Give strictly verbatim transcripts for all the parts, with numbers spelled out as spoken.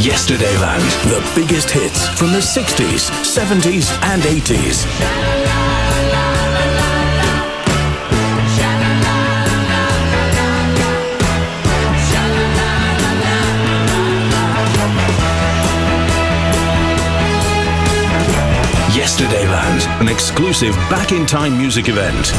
Yesterdayland, the biggest hits from the sixties, seventies and eighties. Yesterdayland, an exclusive back-in-time music event.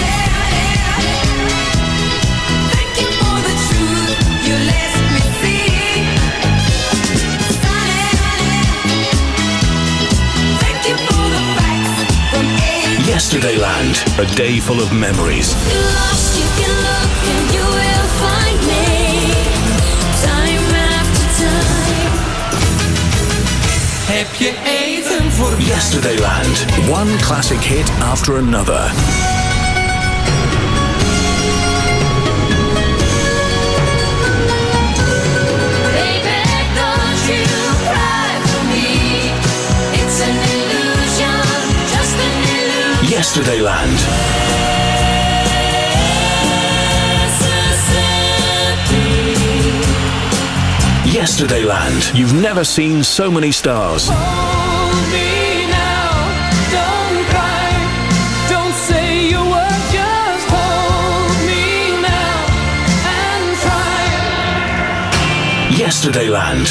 Yesterdayland, a day full of memories. Lost, you can look and you will find me. Time after time. Heb je eten voor mij? Yesterdayland, one classic hit after another. Baby, don't you cry for me. It's an illusion, just an illusion. Yesterdayland. Yesterdayland. You've never seen so many stars. Hold me now, don't cry, don't say a word, just hold me now and try. Yesterdayland.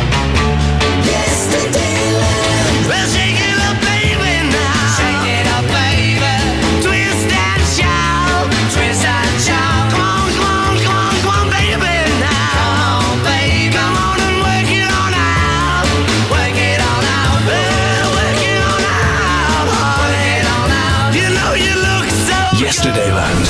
Yesterdayland. Well, shake it up, baby, now. Shake it up, baby. Twist and shout, twist and shout. Come on, come on, come on, come on, baby, now. Come on, baby. Come on and work it on out. Work it on out. Well, work it on out. Work it on out. You know you look so Yesterdayland.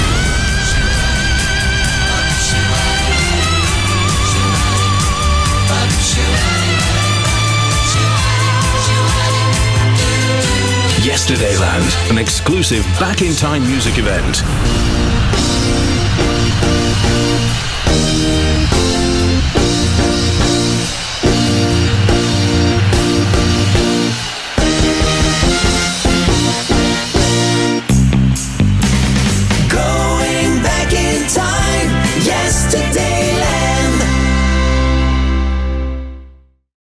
Yesterdayland, an exclusive back-in-time music event.